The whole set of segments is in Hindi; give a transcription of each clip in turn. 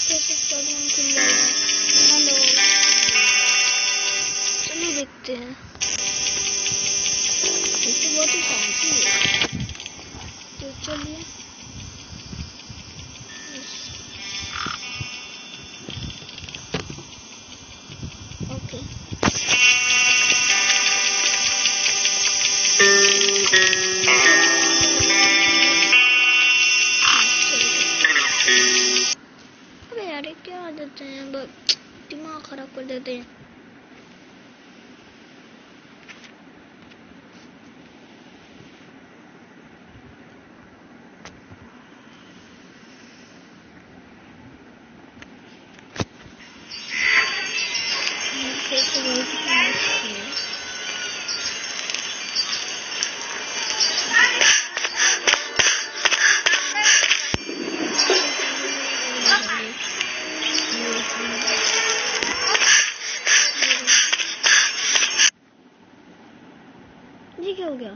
हेलो, चलिए देखते हैं। तो बहुत ही शांति है, तो चलिए। ओके, अबे यार ये क्या आदत है, दिमाग खराब कर देते हैं। ये क्या हो गया?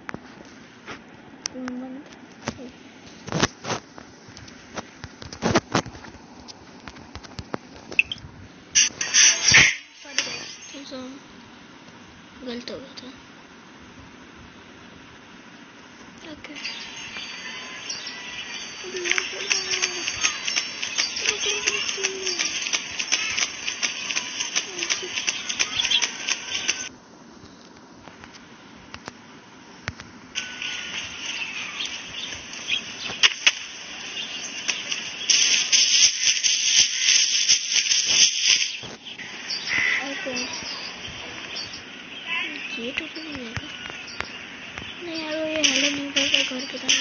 गलत हो गया था। ओके, ये तो नहीं मिलेगा। नहीं यार, ये हेलो नहीं करता घर के दाम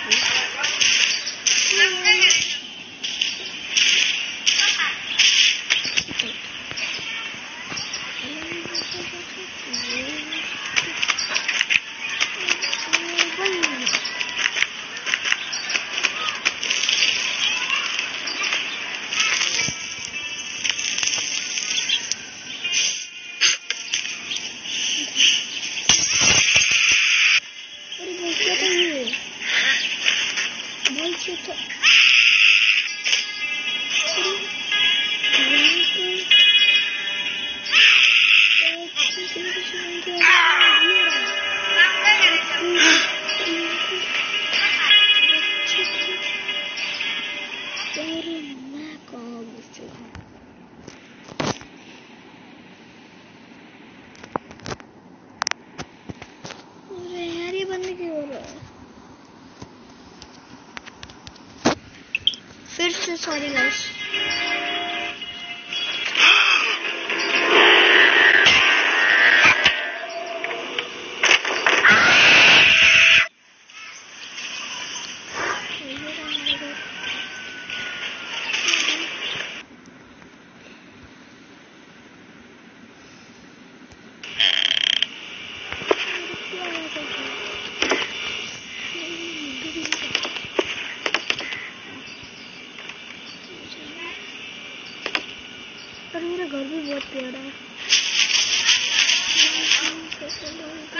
फिर से सॉरी गाइस। पर मेरा घर भी बहुत प्यारा है।